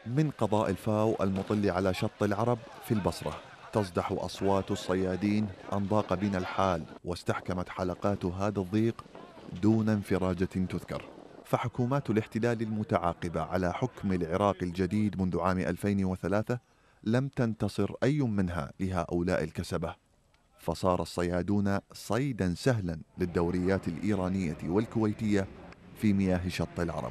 من قضاء الفاو المطل على شط العرب في البصرة تصدح أصوات الصيادين أن ضاق بنا الحال واستحكمت حلقات هذا الضيق دون انفراجة تذكر. فحكومات الاحتلال المتعاقبة على حكم العراق الجديد منذ عام 2003 لم تنتصر أي منها لهؤلاء الكسبة، فصار الصيادون صيدا سهلا للدوريات الإيرانية والكويتية في مياه شط العرب.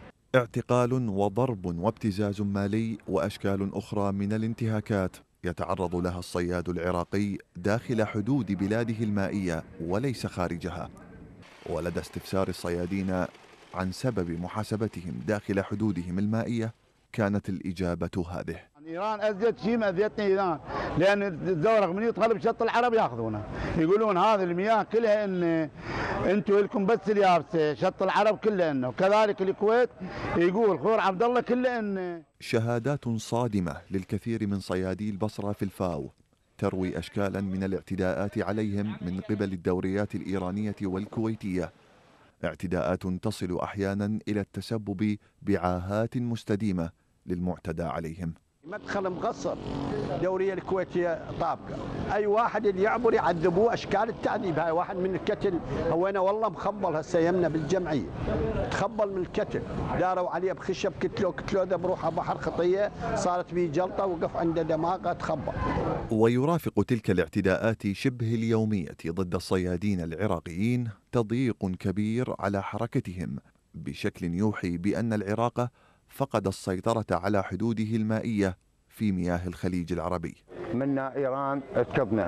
اعتقال وضرب وابتزاز مالي وأشكال أخرى من الانتهاكات يتعرض لها الصياد العراقي داخل حدود بلاده المائية وليس خارجها. ولدى استفسار الصيادين عن سبب محاسبتهم داخل حدودهم المائية كانت الإجابة هذه: ايران ازيد شيء اذيتني ايران، لان الزورق من يدخل بشط العرب ياخذونه، يقولون هذه المياه كلها ان انتم لكم بس اليابسه، شط العرب كله انه، كذلك الكويت يقول خور عبد الله كله ان. شهادات صادمة للكثير من صيادي البصرة في الفاو تروي أشكالا من الاعتداءات عليهم من قبل الدوريات الإيرانية والكويتية، اعتداءات تصل أحيانا إلى التسبب بعاهات مستديمة للمعتدى عليهم. مدخل مقصر، الدوريه الكويتيه طابقه، اي واحد اللي يعبر يعذبوه اشكال التعذيب. هاي واحد من الكتل، هو انا والله مخبل هسه يمنا بالجمعيه، تخبل من الكتل، داروا عليه بخشب كتلو ذا بروحه بحر خطيه، صارت به جلطه وقف عنده دماغه تخبل. ويرافق تلك الاعتداءات شبه اليومية ضد الصيادين العراقيين تضييق كبير على حركتهم بشكل يوحي بأن العراق فقد السيطرة على حدوده المائية في مياه الخليج العربي. منا إيران تكبنا،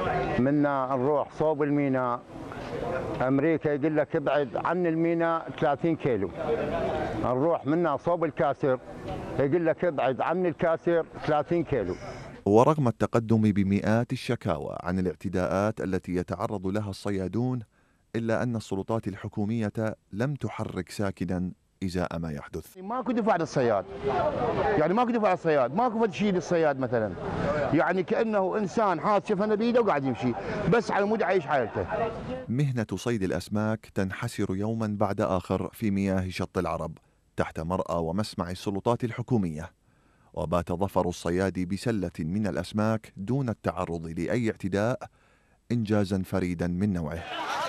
منا نروح صوب الميناء، أمريكا يقول لك ابعد عن الميناء 30 كيلو، نروح منا صوب الكاسر يقول لك ابعد عن الكاسر 30 كيلو. ورغم التقدم بمئات الشكاوى عن الاعتداءات التي يتعرض لها الصيادون، إلا أن السلطات الحكومية لم تحرك ساكنا إزاء ما يحدث. ماكو دفاع للصياد، يعني ماكو دفاع للصياد، ماكو فد شيء للصياد مثلا، يعني كأنه إنسان حاط شفنه بيده وقاعد يمشي بس على مود عايش حياته. مهنة صيد الأسماك تنحسر يوما بعد آخر في مياه شط العرب تحت مرأى ومسمع السلطات الحكومية، وبات ظفر الصياد بسلة من الأسماك دون التعرض لأي اعتداء إنجازا فريدا من نوعه.